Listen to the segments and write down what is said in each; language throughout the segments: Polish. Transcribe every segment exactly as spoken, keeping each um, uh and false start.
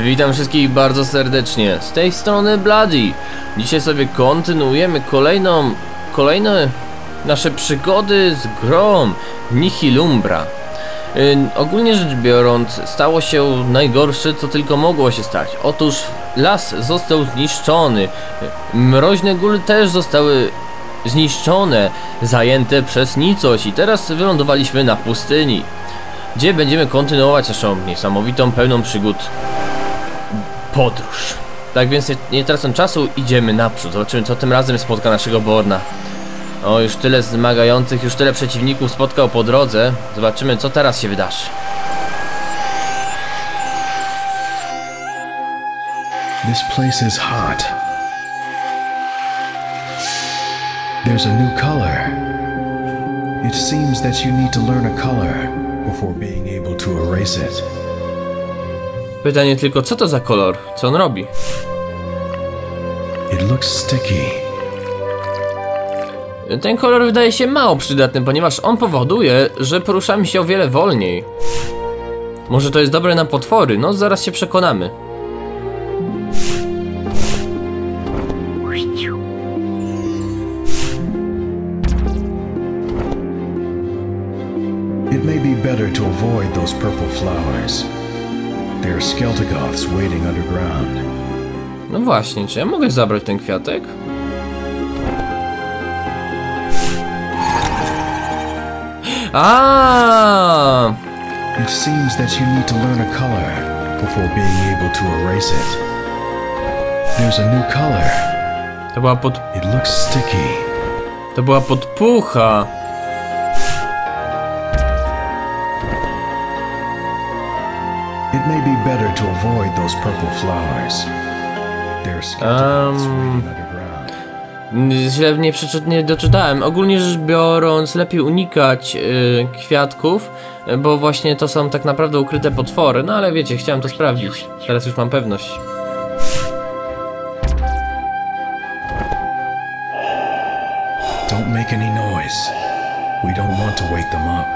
Witam wszystkich bardzo serdecznie, z tej strony Bloody. Dzisiaj sobie kontynuujemy kolejną, kolejne nasze przygody z grą Nihilumbra. Yy, ogólnie rzecz biorąc, stało się najgorsze, co tylko mogło się stać. Otóż las został zniszczony, mroźne góry też zostały zniszczone, zajęte przez nicość i teraz wylądowaliśmy na pustyni, gdzie będziemy kontynuować naszą niesamowitą, pełną przygód podróż. Tak więc nie, nie tracąc czasu, idziemy naprzód. Zobaczymy, co tym razem spotka naszego Borna. O, już tyle zmagających, już tyle przeciwników spotkał po drodze. Zobaczymy, co teraz się wydarzy. This place is hot. There's a new color. It seems that you need to learn a color before being able to erase it. Pytanie tylko, co to za kolor? Co on robi? It looks sticky. Ten kolor wydaje się mało przydatny, ponieważ on powoduje, że poruszamy się o wiele wolniej. Może to jest dobre na potwory? No, zaraz się przekonamy. It may be better to avoid those purple flowers. There are Skeltigoths waiting underground. No właśnie, czy ja mogę zabrać ten kwiatek? Ah! It seems that you need to learn a color before being able to erase it. There's a new color. To była pod... It looks sticky. To była podpucha. It may be better to avoid those purple flowers. There are Skeltigoths Um. waiting underground. Źle nie, przeczy- nie doczytałem. Ogólnie rzecz biorąc, lepiej unikać yy, kwiatków, bo właśnie to są tak naprawdę ukryte potwory. No ale wiecie, chciałem to sprawdzić. Teraz już mam pewność. Don't make any noise. We don't want to wake them up.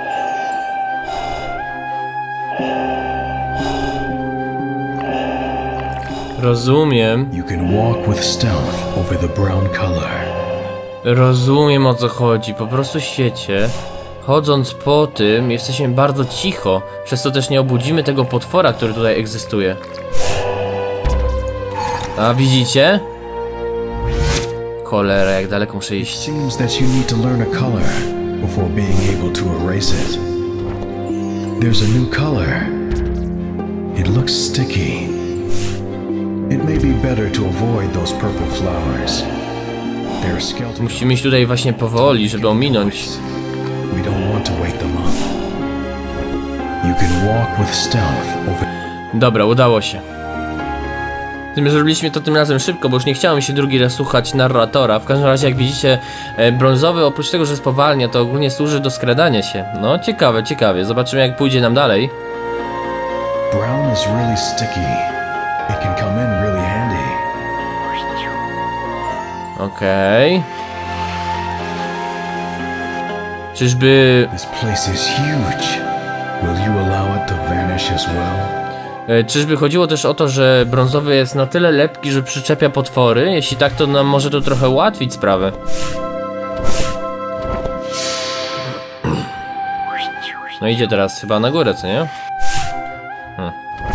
Rozumiem. You can walk with stealth over the brown color. Rozumiem, o co chodzi. Po prostu świecie, chodząc po tym, jesteśmy bardzo cicho, przez co też nie obudzimy tego potwora, który tutaj egzystuje. A widzicie? Cholera, jak daleko muszę It iść. seems that you need to learn a color before being able to erase it. There's a new color. It looks sticky. It may be better to avoid those purple flowers. There are Skeltigoths. Musimy iść tutaj właśnie powoli, żeby ominąć. We don't want to wake them up. You can walk with stealth over. Dobra, udało się. Tym zrobiliśmy to tym razem szybko, bo już nie chciałem się drugi raz słuchać narratora. W każdym razie, jak widzicie, e, brązowy oprócz tego, że spowalnia, to ogólnie służy do skradania się. No, ciekawe, ciekawie. Zobaczymy, jak pójdzie nam dalej. Brown is really sticky. It can come in really handy. Okej. Okay. Czyżby... This place is huge. Will you allow it to vanish as well? E, czyżby chodziło też o to, że brązowy jest na tyle lepki, że przyczepia potwory? Jeśli tak, to nam może to trochę ułatwić sprawę. No idzie teraz chyba na górę, co nie? Hmm.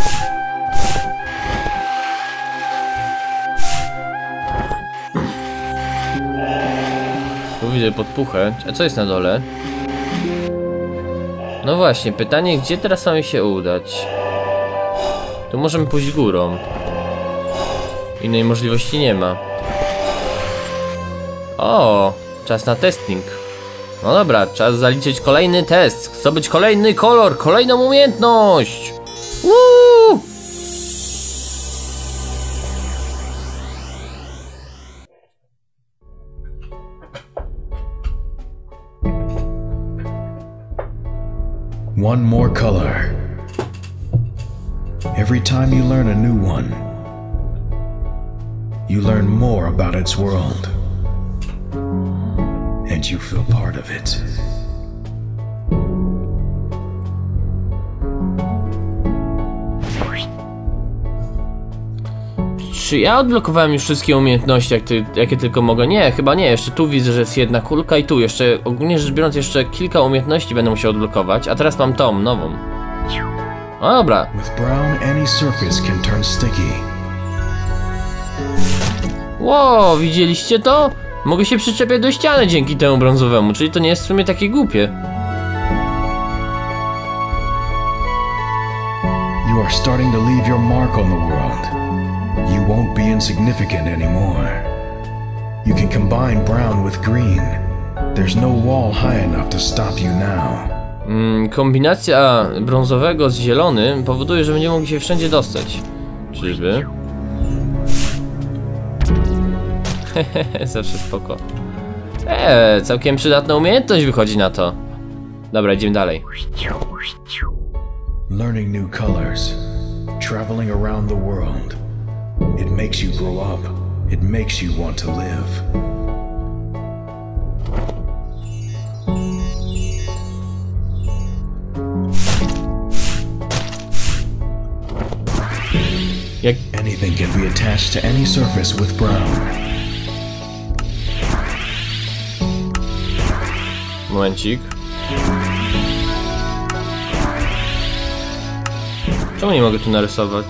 Tu widzę podpuchę. A co jest na dole? No właśnie, pytanie, gdzie teraz mamy się udać? Tu możemy pójść górą. Innej możliwości nie ma. O, czas na testing. No dobra, czas zaliczyć kolejny test. Zdobyć kolejny kolor, kolejną umiejętność. Woo! One more color. Every time you learn a new one, you learn more about its world, and you feel part of it. Czy ja odblokowałem już wszystkie umiejętności, jak ty, jakie tylko mogę? Nie, chyba nie. Jeszcze tu widzę, że jest jedna kulka i tu jeszcze, ogólnie rzecz biorąc, jeszcze kilka umiejętności będę musiał odblokować, a teraz mam tą, nową. No dobra. With brown, any surface can turn sticky. Wow, widzieliście to? Mogę się przyczepiać do ściany dzięki temu brązowemu, czyli to nie jest w sumie takie głupie. You are starting to leave your mark on the world. You won't be insignificant anymore. You can combine brown with green. There's no wall high enough to stop you now. Mm, kombinacja brązowego z zielonym powoduje, że będziemy mogli się wszędzie dostać. Czyżby? Hehehe, zawsze spoko. Eee, całkiem przydatna umiejętność wychodzi na to. Dobra, idziemy dalej. Learning new colors, traveling around the world. It makes you grow up. It makes you want to live. Jak... Anything can be attached to any surface with brown. Momencik. Czemu nie mogę tu narysować?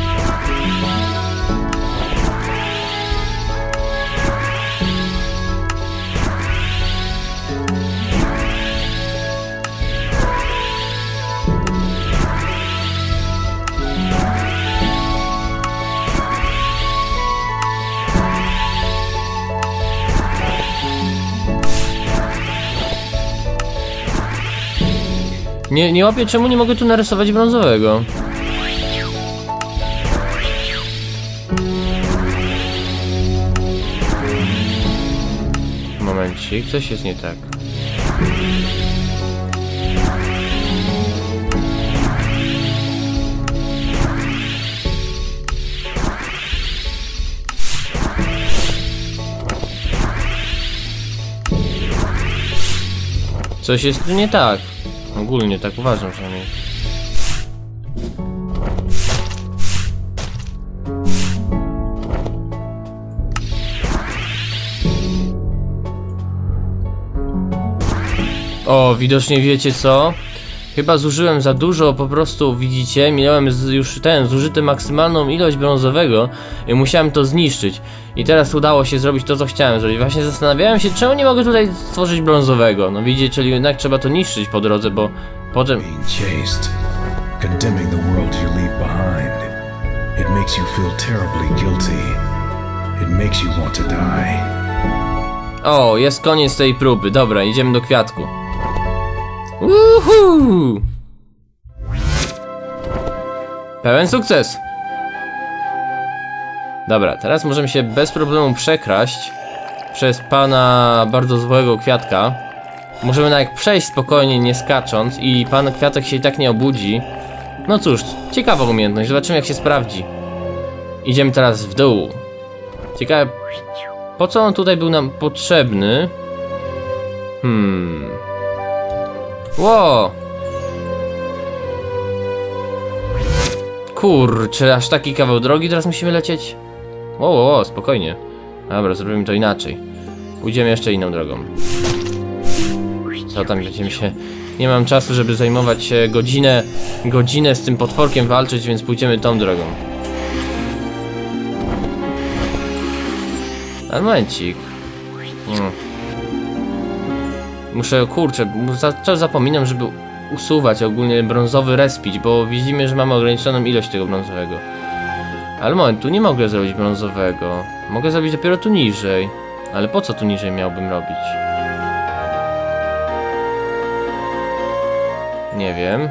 Nie, nie łapię, czemu nie mogę tu narysować brązowego. Momencik, coś jest nie tak. Coś jest tu nie tak. Ogólnie tak uważam przynajmniej. O, widocznie wiecie co? Chyba zużyłem za dużo, po prostu widzicie, miałem z, już ten, zużyty maksymalną ilość brązowego i musiałem to zniszczyć. I teraz udało się zrobić to, co chciałem zrobić. Właśnie zastanawiałem się, czemu nie mogę tutaj stworzyć brązowego. No widzicie, czyli jednak trzeba to niszczyć po drodze, bo potem... Being chased, condemning the world you leave behind. It makes you feel terribly guilty. It makes you want to die. O, jest koniec tej próby. Dobra, idziemy do kwiatku. Uhu! Pełen sukces! Dobra, teraz możemy się bez problemu przekraść przez pana bardzo złego kwiatka. Możemy nawet przejść spokojnie, nie skacząc, i pan kwiatek się i tak nie obudzi. No cóż, ciekawa umiejętność, zobaczymy jak się sprawdzi. Idziemy teraz w dół. Ciekawe, po co on tutaj był nam potrzebny? Hmm... Ło! Kurczę, aż taki kawał drogi teraz musimy lecieć? Ło, ło, ło, spokojnie. Dobra, zrobimy to inaczej. Pójdziemy jeszcze inną drogą. Co tam będziemy się... Nie mam czasu, żeby zajmować się godzinę, godzinę z tym potworkiem walczyć, więc pójdziemy tą drogą. Ale momencik. Hmm. Muszę, kurczę, cały zapominam, żeby usuwać ogólnie brązowy respić, bo widzimy, że mamy ograniczoną ilość tego brązowego. Ale moment, tu nie mogę zrobić brązowego. Mogę zrobić dopiero tu niżej. Ale po co tu niżej miałbym robić? Nie wiem.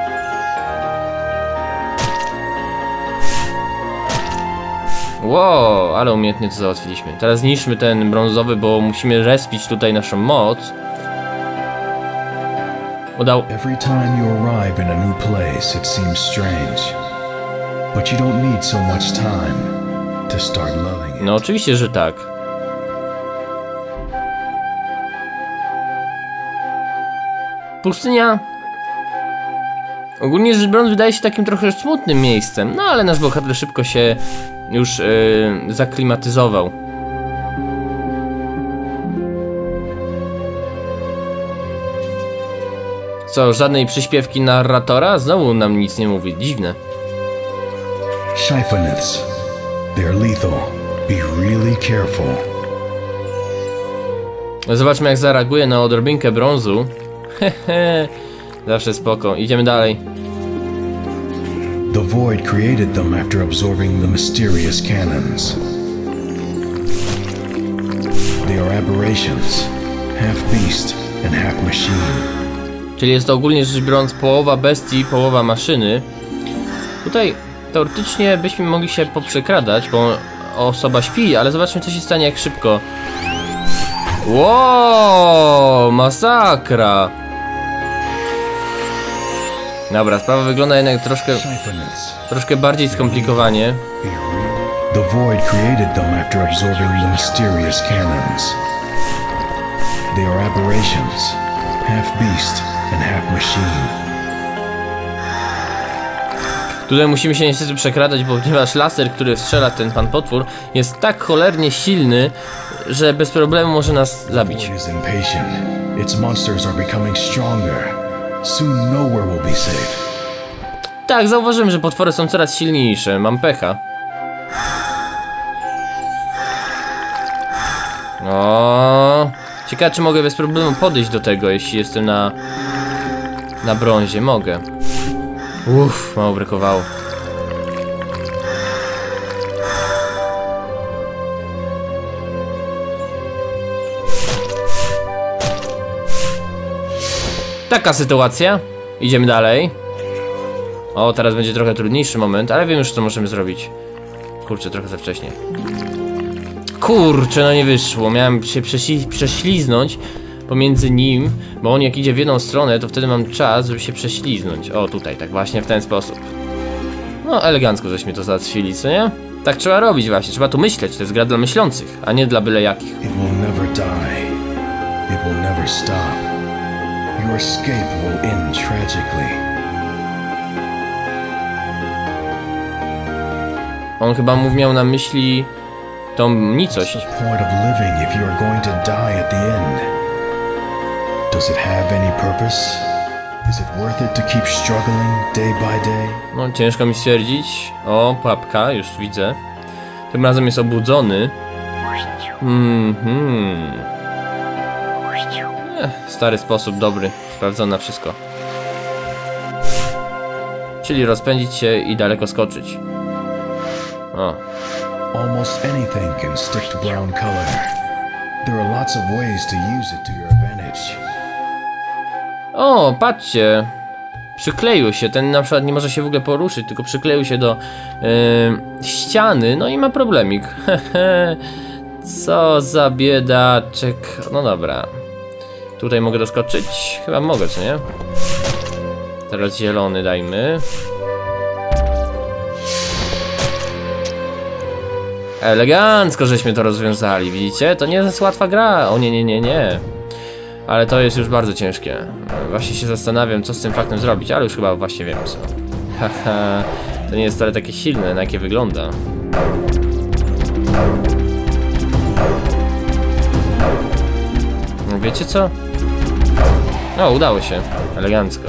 Wow, ale umiejętnie to załatwiliśmy. Teraz zniszczmy ten brązowy, bo musimy respić tutaj naszą moc. Udał. Every time you arrive in a new place, it seems strange. But you don't need so much time to start loving it. No oczywiście, że tak. Pustynia ogólnie rzecz biorąc wydaje się takim trochę smutnym miejscem, no ale nasz bohater szybko się już yy, zaklimatyzował. Co, żadnej przyśpiewki narratora? Znowu nam nic nie mówi, dziwne. Shyphoneths. They're lethal. Be really careful. Zobaczmy, jak zareaguje na odrobinkę brązu. Hehe, zawsze spoko. Idziemy dalej. The Void created them after absorbing the mysterious cannons. They are aberrations, half beast and half machine. Czyli jest to ogólnie rzecz biorąc połowa bestii, połowa maszyny. Tutaj teoretycznie byśmy mogli się poprzekradać, bo osoba śpi, ale zobaczmy, co się stanie, jak szybko. Wow, masakra! Dobra, sprawa wygląda jednak troszkę troszkę bardziej skomplikowanie. The Void created them after absorbing the mysterious cannons. They are aberrations, half beast and half machine. Tutaj musimy się niestety przekradać, bo ponieważ laser, który strzela ten pan potwór, jest tak cholernie silny, że bez problemu może nas zabić. Its monsters are becoming stronger. Soon nowhere will be safe. Tak, zauważyłem, że potwory są coraz silniejsze. Mam pecha. O, ciekawe, czy mogę bez problemu podejść do tego, jeśli jestem na na brązie. Mogę. Uff, mało brakowało. Taka sytuacja. Idziemy dalej. O, teraz będzie trochę trudniejszy moment, ale wiem już, co możemy zrobić. Kurczę, trochę za wcześnie. Kurczę, no nie wyszło. Miałem się prześli prześliznąć pomiędzy nim, bo on jak idzie w jedną stronę, to wtedy mam czas, żeby się prześliznąć. O, tutaj, tak właśnie w ten sposób. No, elegancko żeśmy to załatwili, co nie? Tak trzeba robić właśnie, trzeba tu myśleć. To jest gra dla myślących, a nie dla byle jakich. It will never die. It will never stop. Your escape will end tragically. On chyba mu miał na myśli tą nicość. What's the point of living if you are going to die at the end? Does it have any purpose? Is it worth it to keep struggling day by day? No, ciężko mi stwierdzić. O, pułapka, już widzę. Tym razem jest obudzony. Mhm. Ech, stary sposób, dobry. Sprawdzony na wszystko. Czyli rozpędzić się i daleko skoczyć. O. Almost anything can stick to brown color. There are lots of ways to use it to your advantage. O, patrzcie. Przykleił się. Ten na przykład nie może się w ogóle poruszyć, tylko przykleił się do yy, ściany, no i ma problemik. Co za biedaczek. No dobra. Tutaj mogę doskoczyć? Chyba mogę, co nie? Teraz zielony dajmy. Elegancko żeśmy to rozwiązali, widzicie? To nie jest łatwa gra. O nie, nie, nie, nie. Ale to jest już bardzo ciężkie. Właśnie się zastanawiam, co z tym faktem zrobić, ale już chyba właśnie wiem co. Haha, to nie jest wcale takie silne, na jakie wygląda. No wiecie co? O, udało się. Elegancko.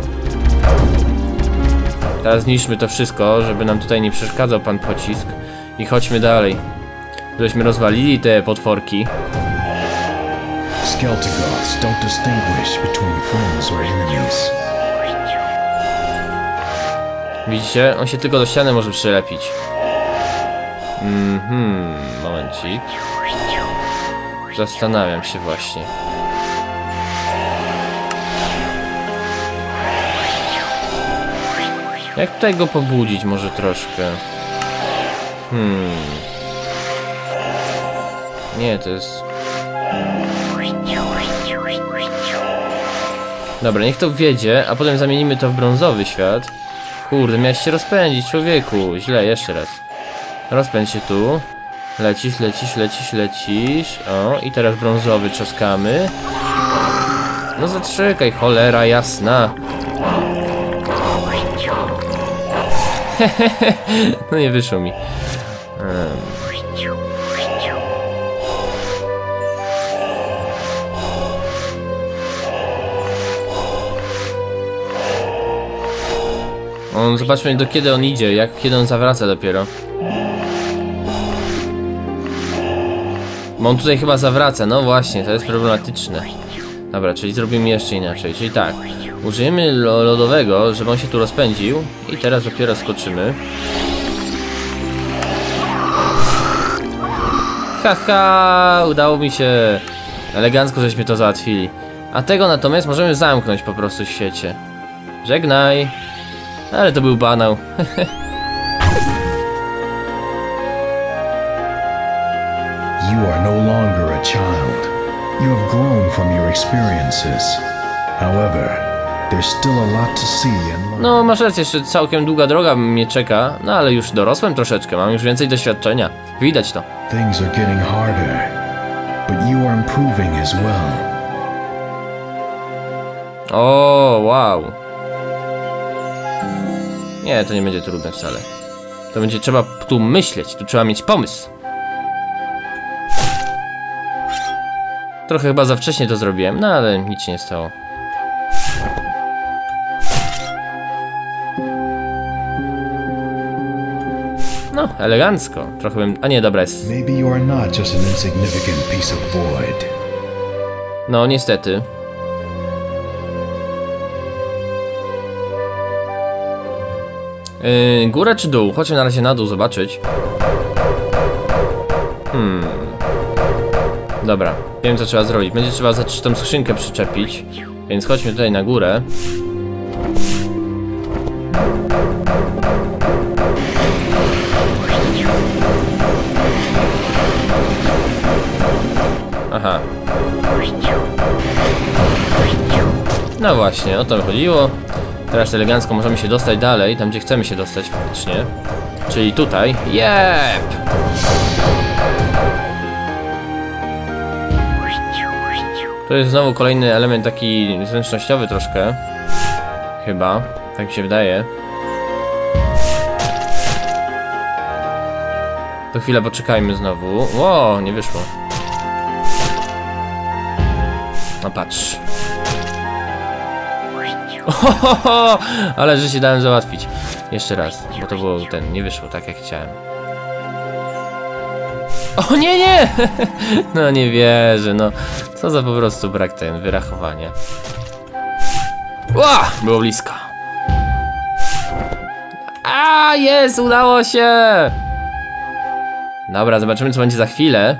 Teraz zniszczmy to wszystko, żeby nam tutaj nie przeszkadzał pan pocisk. I chodźmy dalej. Żeśmy rozwalili te potworki. Skeltigoths don't distinguish between friends or enemies. Widzicie? On się tylko do ściany może przylepić. Mhm, momencik. Zastanawiam się właśnie. Jak tutaj go pobudzić może troszkę? Hmm. Nie, to jest... Dobra, niech to wiedzie, a potem zamienimy to w brązowy świat. Kurde, miałeś się rozpędzić, człowieku. Źle, jeszcze raz. Rozpędź się tu. Lecisz, lecisz, lecisz, lecisz. O, i teraz brązowy trzaskamy. No zaczekaj, cholera jasna. No nie wyszło mi. Hmm. On, zobaczmy do kiedy on idzie, jak kiedy on zawraca dopiero. Bo on tutaj chyba zawraca, no właśnie, to jest problematyczne. Dobra, czyli zrobimy jeszcze inaczej, czyli tak. Użyjemy lodowego, żeby on się tu rozpędził. I teraz dopiero skoczymy. Haha, udało mi się. Elegancko żeśmy to załatwili. A tego natomiast możemy zamknąć po prostu w świecie. Żegnaj. Ale to był banał. You are no longer a child. You have grown from your experiences. However, there's still a lot to see and learn. No, masz rację, jeszcze całkiem długa droga mnie czeka. No, ale już dorosłem troszeczkę, mam już więcej doświadczenia. Widać to. Things are getting harder, but you are improving as well. O, wow. Nie, to nie będzie trudne wcale. To będzie trzeba tu myśleć, tu trzeba mieć pomysł. Trochę chyba za wcześnie to zrobiłem, no ale nic się nie stało. No, elegancko. Trochę bym... A nie, dobra jest. Maybe you are not just an insignificant piece of void. No, niestety. Yy, górę czy dół? Chodźmy na razie na dół zobaczyć. Hmm. Dobra, wiem co trzeba zrobić. Będzie trzeba zacząć tą skrzynkę przyczepić. Więc chodźmy tutaj na górę. Aha. No właśnie, o to mi chodziło. Teraz elegancko możemy się dostać dalej, tam gdzie chcemy się dostać faktycznie. Czyli tutaj. Jep! To jest znowu kolejny element taki zręcznościowy troszkę. Chyba, tak mi się wydaje. To chwilę poczekajmy znowu. Ło, nie wyszło. No patrz. Ohoho, ale że się dałem załatwić. Jeszcze raz, bo to było ten, nie wyszło tak jak chciałem. O nie, nie! No nie wierzę, no. Co za po prostu brak ten wyrachowania. Ła! Było blisko. A jest, udało się! Dobra, zobaczymy co będzie za chwilę.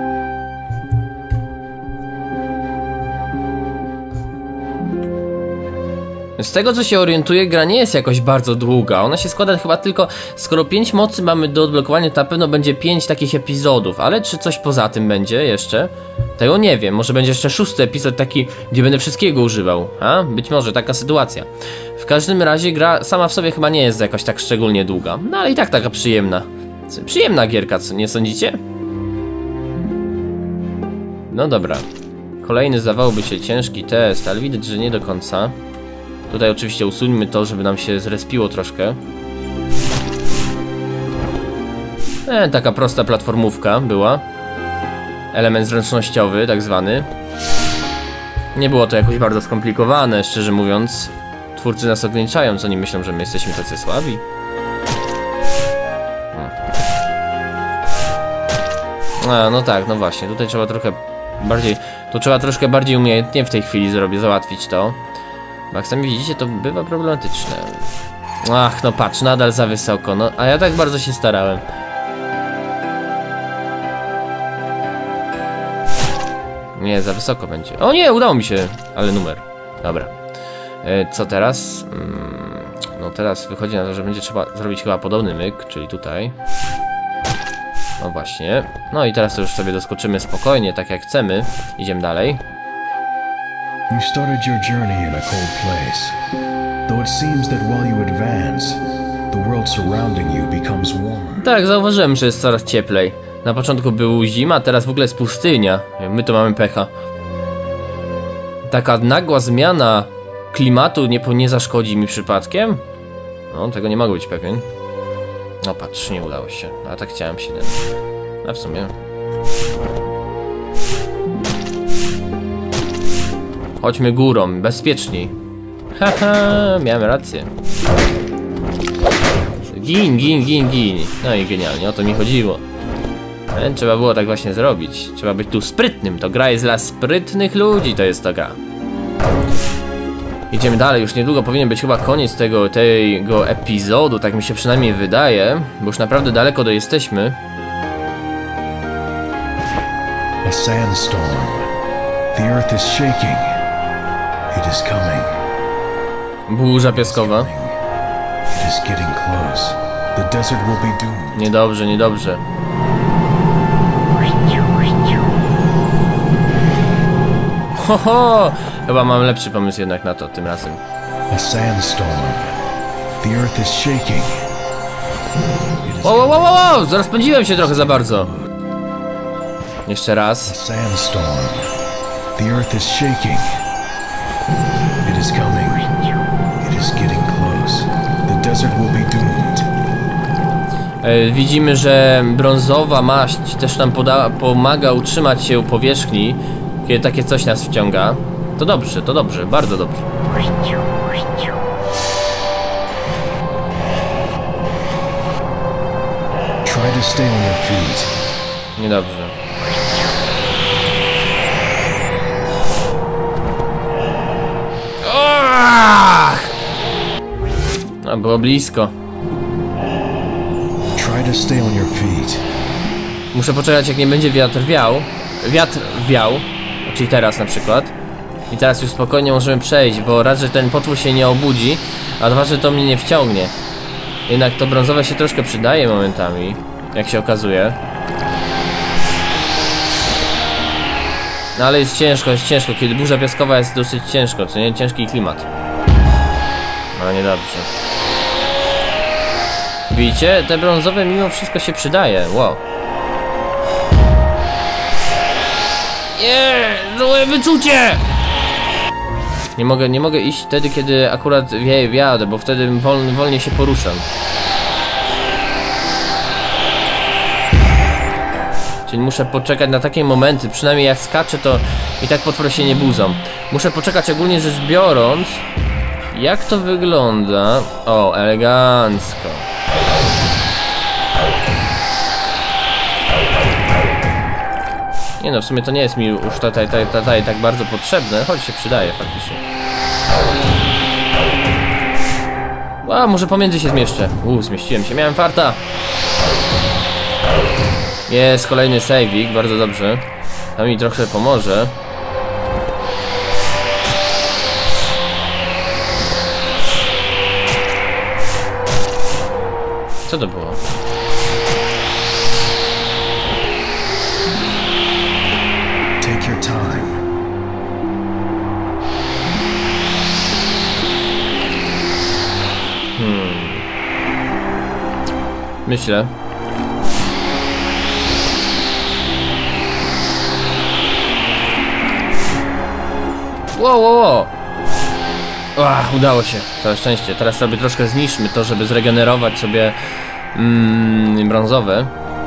Z tego co się orientuję, gra nie jest jakoś bardzo długa. Ona się składa chyba tylko, skoro pięć mocy mamy do odblokowania, to na pewno będzie pięć takich epizodów. Ale czy coś poza tym będzie jeszcze? Tego nie wiem, może będzie jeszcze szósty epizod taki, gdzie będę wszystkiego używał. A? Być może taka sytuacja. W każdym razie gra sama w sobie chyba nie jest jakoś tak szczególnie długa. No ale i tak taka przyjemna. Przyjemna gierka, co nie sądzicie? No dobra. Kolejny zdawałby się ciężki test, ale widać, że nie do końca. Tutaj oczywiście usuńmy to, żeby nam się zrespiło troszkę. E, taka prosta platformówka była. Element zręcznościowy, tak zwany. Nie było to jakoś bardzo skomplikowane, szczerze mówiąc. Twórcy nas ograniczają, co nie myślą, że my jesteśmy tacy słabi. Hmm. A, no tak, no właśnie, tutaj trzeba trochę bardziej... Tu trzeba troszkę bardziej umiejętnie w tej chwili zrobić, załatwić to. Bo jak sami widzicie, to bywa problematyczne. Ach, no patrz, nadal za wysoko, no, a ja tak bardzo się starałem. Nie, za wysoko będzie. O nie, udało mi się, ale numer. Dobra. E, co teraz? Mm, no teraz wychodzi na to, że będzie trzeba zrobić chyba podobny myk, czyli tutaj. No właśnie. No i teraz to już sobie doskoczymy spokojnie, tak jak chcemy. Idziemy dalej. You started your journey in a cold place. Though it seems that while you advance, the world surrounding you becomes warmer. Tak, zauważyłem, że jest coraz cieplej. Na początku był zima, teraz w ogóle jest pustynia. My to mamy pecha. Taka nagła zmiana klimatu nie, nie zaszkodzi mi przypadkiem? No, tego nie mogę być pewien. No patrz, nie udało się. A tak chciałem się. A w sumie... Chodźmy górą, bezpieczniej. Haha, miałem rację. Gin, gin, gin, gin. No i genialnie, o to mi chodziło. Ale trzeba było tak właśnie zrobić. Trzeba być tu sprytnym. To gra jest dla sprytnych ludzi, to jest ta gra. Idziemy dalej, już niedługo powinien być chyba koniec tego, tego epizodu, tak mi się przynajmniej wydaje, bo już naprawdę daleko do jesteśmy. A sandstorm. The earth is shaking. It is coming. Burza piaskowa. It is getting close. The desert will be doomed. Niedobrze, niedobrze. Ho, ho! Chyba mam lepszy pomysł jednak na to tym razem. A sandstorm. The earth is shaking. Wow, wow, wow, wow! Rozpędziłem się trochę za bardzo. Jeszcze A raz. sandstorm. The earth is shaking. It is coming. It is getting close. The desert will be doomed. E, widzimy, że brązowa maść też nam poda pomaga utrzymać się u powierzchni, kiedy takie coś nas wciąga. To dobrze, to dobrze, bardzo dobrze. Try to stay on your feet. Niedobrze. Ach! No, było blisko. Try to stay on your feet. Muszę poczekać, jak nie będzie wiatr wiał. Wiatr wiał, czyli teraz na przykład. I teraz już spokojnie możemy przejść, bo raz, że ten potwór się nie obudzi, a dwa, że to mnie nie wciągnie. Jednak to brązowe się troszkę przydaje momentami, jak się okazuje. No ale jest ciężko, jest ciężko, kiedy burza piaskowa jest dosyć ciężko, co nie? Ciężki klimat. No niedobrze. Widzicie? Te brązowe mimo wszystko się przydaje, wow. Nie, złe wyczucie! Nie mogę, nie mogę iść wtedy, kiedy akurat wieje wiatr, bo wtedy wol, wolniej się poruszam. Czyli muszę poczekać na takie momenty, przynajmniej jak skaczę, to i tak potwory się nie budzą. Muszę poczekać ogólnie rzecz biorąc. Jak to wygląda? O, elegancko. Nie no, w sumie to nie jest mi już tutaj, tutaj, tutaj tak bardzo potrzebne, choć się przydaje faktycznie. A, może pomiędzy się zmieszczę. Uuu, zmieściłem się, miałem farta. Jest kolejny saveik, bardzo dobrze. To mi trochę pomoże. Co to było? Take your time. Hmm. Myślę. Wow, wow, wow. Ach, udało się, całe szczęście. Teraz sobie troszkę zniszczmy to, żeby zregenerować sobie mm, brązowe.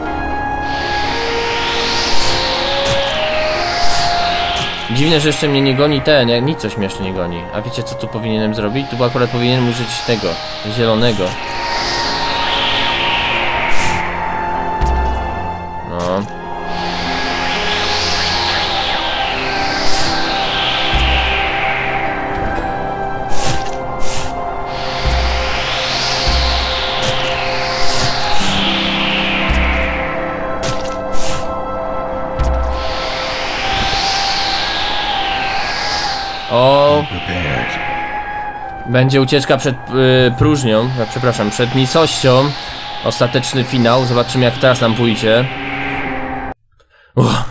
Dziwne, że jeszcze mnie nie goni ten, jak nic coś mnie jeszcze nie goni. A wiecie, co tu powinienem zrobić? Tu akurat powinienem użyć tego, zielonego. No. O, będzie ucieczka przed yy, próżnią, ja, przepraszam, przed nicością. Ostateczny finał, zobaczymy jak teraz nam pójdzie. Uff.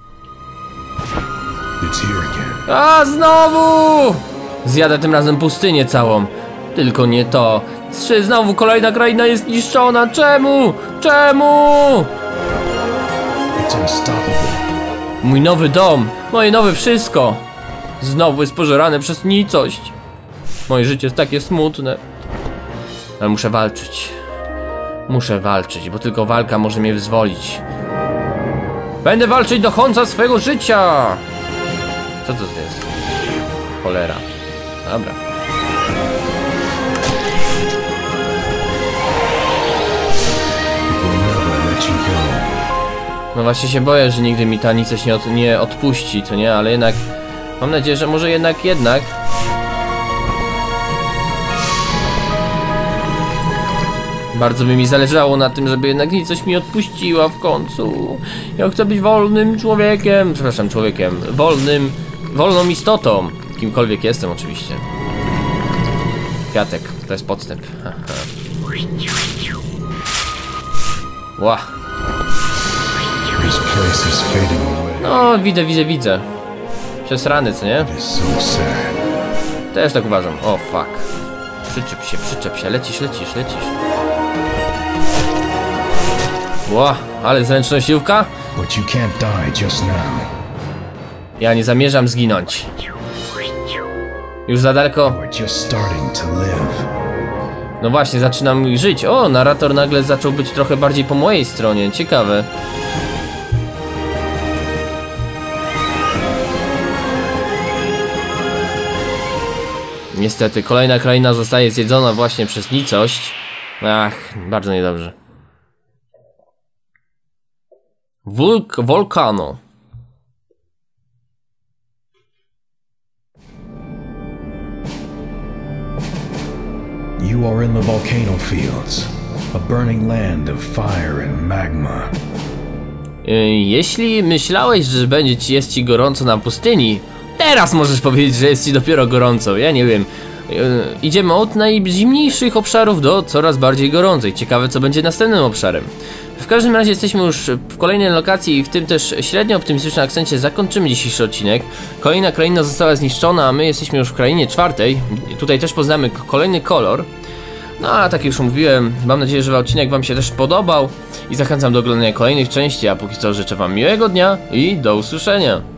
A znowu! Zjadę tym razem pustynię całą. Tylko nie to. Trzy, znowu kolejna kraina jest niszczona. Czemu? Czemu? Mój nowy dom, moje nowe wszystko. Znowu jest pożerane przez nicość. Moje życie jest takie smutne. Ale muszę walczyć. Muszę walczyć, bo tylko walka może mnie wyzwolić. Będę walczyć do końca swojego życia. Co to jest? Cholera. Dobra. No właśnie się boję, że nigdy mi ta nicość nie, od, nie odpuści, co nie? Ale jednak mam nadzieję, że może jednak, jednak bardzo by mi zależało na tym, żeby jednak nicość mi odpuściła w końcu. Ja chcę być wolnym człowiekiem, przepraszam, człowiekiem, wolnym, wolną istotą. Kimkolwiek jestem oczywiście. Kwiatek, to jest podstęp. Ła. No, widzę, widzę, widzę. Przez rany, co nie? Też tak uważam. O, fuck. Przyczep się, przyczep się. Lecisz, lecisz, lecisz. Ła, ale zręcznościówka? Ja nie zamierzam zginąć. Już za daleko. No właśnie, zaczynam żyć. O, narrator nagle zaczął być trochę bardziej po mojej stronie. Ciekawe. Niestety, kolejna kraina zostaje zjedzona właśnie przez nicość. Ach, bardzo niedobrze. Wulk Volcano. You are in the volcano fields, a burning land of fire and magma. Jeśli myślałeś, że będzie ci, jest ci gorąco na pustyni, teraz możesz powiedzieć, że jest ci dopiero gorąco. Ja nie wiem. Idziemy od najzimniejszych obszarów do coraz bardziej gorących. Ciekawe, co będzie następnym obszarem. W każdym razie jesteśmy już w kolejnej lokacji i w tym też średnio optymistycznym akcencie zakończymy dzisiejszy odcinek. Kolejna kraina została zniszczona, a my jesteśmy już w krainie czwartej. Tutaj też poznamy kolejny kolor. No a tak już mówiłem, mam nadzieję, że odcinek wam się też podobał i zachęcam do oglądania kolejnych części, a póki co życzę wam miłego dnia i do usłyszenia.